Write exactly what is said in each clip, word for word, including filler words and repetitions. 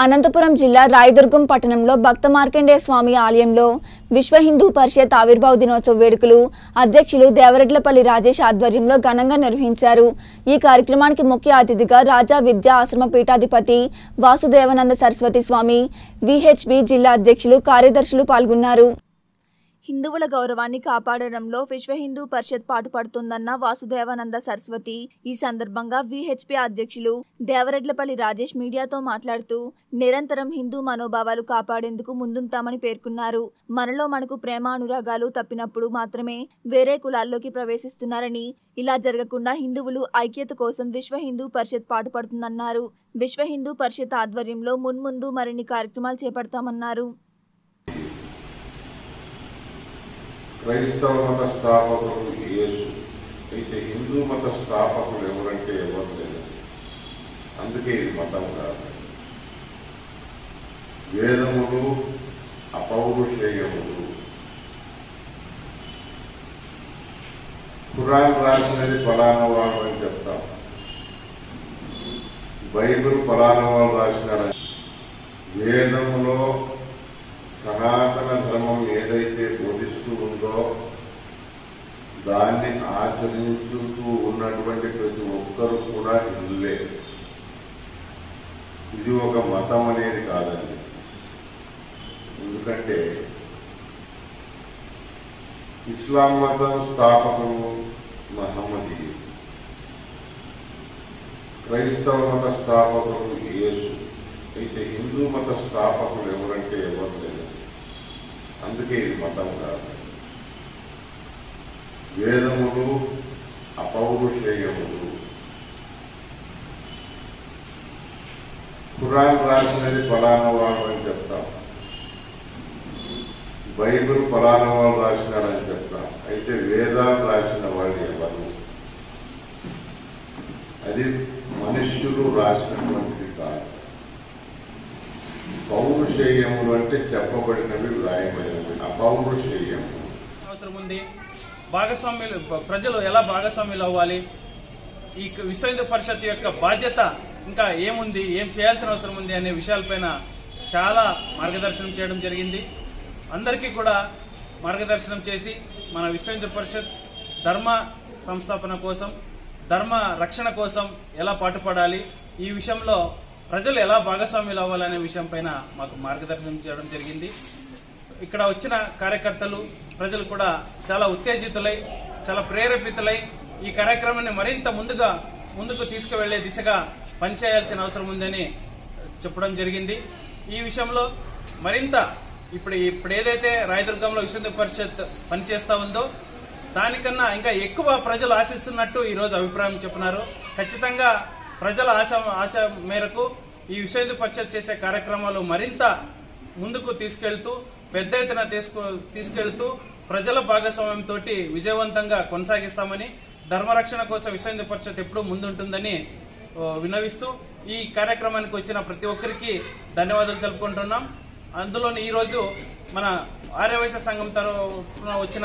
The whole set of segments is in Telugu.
అనంతపురం జిల్లా రాయదుర్గం పట్టణంలో భక్త మార్కండేయ స్వామి ఆలయంలో విశ్వ హిందూ పరిషత్ ఆవిర్భావ దినోత్సవ వేడుకలు అధ్యక్షులు దేవరెడ్లపల్లి రాజేష్ ఆధ్వర్యంలో ఘనంగా నిర్వహించారు। ఈ కార్యక్రమానికి ముఖ్య అతిథిగా రాజా విద్యా ఆశ్రమ పీఠాధిపతి వాసుదేవానంద సరస్వతి స్వామి, విహెచ్బి జిల్లా అధ్యక్షులు, కార్యదర్శులు పాల్గొన్నారు। హిందువుల గౌరవాన్ని కాపాడడంలో విశ్వ హిందూ పరిషత్ పాటుపడుతుందన్న వాసుదేవానంద సరస్వతి ఈ సందర్భంగా విహెచ్పి అధ్యక్షులు దేవరెడ్లపల్లి రాజేష్ మీడియాతో మాట్లాడుతూ నిరంతరం హిందూ మనోభావాలు కాపాడేందుకు ముందుంటామని పేర్కొన్నారు। మనలో మనకు ప్రేమ అనురాగాలు తప్పినప్పుడు మాత్రమే వేరే కులాల్లోకి ప్రవేశిస్తున్నారని, ఇలా జరగకుండా హిందువులు ఐక్యత కోసం విశ్వ హిందూ పరిషత్ పాటుపడుతుందన్నారు। విశ్వ హిందూ పరిషత్ ఆధ్వర్యంలో మున్ముందు మరిన్ని కార్యక్రమాలు చేపడతామన్నారు। క్రైస్తవ మత స్థాపకుడు యేసు అయితే హిందూ మత స్థాపకులు ఎవరంటే ఎవరు లేదు, అందుకే ఇది మతం కాదు। వేదములు అపౌరుషేయములు, ఖురాన్ రాసినది ఫలానా వాడు అని చెప్తాం, బైబిల్ ఫలానా వాడు రాసినారని। వేదములో సనాతన ధర్మం ఏదైతే బోధిస్తూ ఉందో దాన్ని ఆచరించుతూ ఉన్నటువంటి ప్రతి ఒక్కరూ కూడా హిందులే। ఇది ఒక మతం అనేది కాదండి, ఎందుకంటే ఇస్లాం మతం స్థాపకులు మహమ్మదీయులు, క్రైస్తవ మత స్థాపకులు యేసు అయితే హిందూ మత స్థాపకులు ఎవరంటే ఎవరు లేదు, అందుకే ఇది మతం కాదు। వేదములు అపౌరుషేయములు, ఖురాన్ రాసినది ఫలానా వాడు అని చెప్తాం, బైబిల్ ఫలానా వాడు రాసినారని చెప్తాం, అయితే వేదాలు రాసిన వాళ్ళు ఎవరు? అది మనుష్యులు రాసినటువంటిది కాదు। పౌరుషేయములు అంటే చెప్పబడినవి, వ్రాయబడినవి, అపౌరుషేయము అవసరం ఉంది। భాగస్వామ్యులు, ప్రజలు ఎలా భాగస్వామ్యులు అవ్వాలి, ఈ విశ్వ హిందూ పరిషత్ యొక్క బాధ్యత ఇంకా ఏముంది, ఏం చేయాల్సిన అవసరం ఉంది అనే విషయాలపైన చాలా మార్గదర్శనం చేయడం జరిగింది। అందరికీ కూడా మార్గదర్శనం చేసి మన విశ్వ హిందూ పరిషత్ ధర్మ సంస్థాపన కోసం, ధర్మ రక్షణ కోసం ఎలా పాటుపడాలి, ఈ విషయంలో ప్రజలు ఎలా భాగస్వామ్యులు అవ్వాలనే విషయం పైన మాకు మార్గదర్శనం చేయడం జరిగింది। ఇక్కడ వచ్చిన కార్యకర్తలు, ప్రజలు కూడా చాలా ఉత్తేజితులై, చాలా ప్రేరేపితులై ఈ కార్యక్రమాన్ని మరింత ముందుగా ముందుకు తీసుకువెళ్లే దిశగా పనిచేయాల్సిన అవసరం ఉందని చెప్పడం జరిగింది। ఈ విషయంలో మరింత ఇప్పుడు ఇప్పుడు ఏదైతే రాయదుర్గంలో విశ్వ హిందూ పరిషత్ పనిచేస్తా ఉందో దానికన్నా ఇంకా ఎక్కువ ప్రజలు ఆశిస్తున్నట్టు ఈరోజు అభిప్రాయం చెప్పినారు। ఖచ్చితంగా ప్రజల ఆశ ఆశ మేరకు ఈ విశ్వ హిందూ పరిషత్ చేసే కార్యక్రమాలు మరింత ముందుకు తీసుకెళ్తూ, పెద్ద ఎత్తున తీసుకు తీసుకెళ్తూ ప్రజల భాగస్వామ్యంతో విజయవంతంగా కొనసాగిస్తామని, ధర్మరక్షణ కోసం విశ్వ హిందూ పరిషత్ ఎప్పుడూ ముందుంటుందని విన్నవిస్తూ ఈ కార్యక్రమానికి వచ్చిన ప్రతి ఒక్కరికి ధన్యవాదాలు తెలుపుకుంటున్నాం। అందులోని ఈరోజు మన ఆర్యవైశ్య సంఘం తరఫున వచ్చిన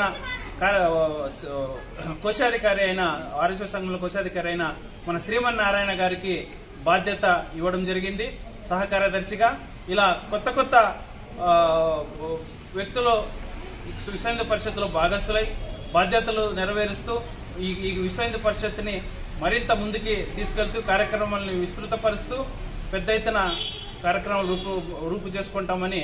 కోశాధికారి అయిన ఆర్యవైశ్య సంఘంలో కోశాధికారి అయిన మన శ్రీమన్నారాయణ గారికి బాధ్యత ఇవ్వడం జరిగింది సహకార్యదర్శిగా। ఇలా కొత్త కొత్త వ్యక్తులు విశ్వ హిందూ పరిషత్తులో భాగస్థులై బాధ్యతలు నెరవేరుస్తూ ఈ ఈ విశ్వ హిందూ పరిషత్ని మరింత ముందుకి తీసుకెళ్తూ కార్యక్రమాలను విస్తృతపరుస్తూ పెద్ద ఎత్తున కార్యక్రమాలు రూపు రూపు చేసుకుంటామని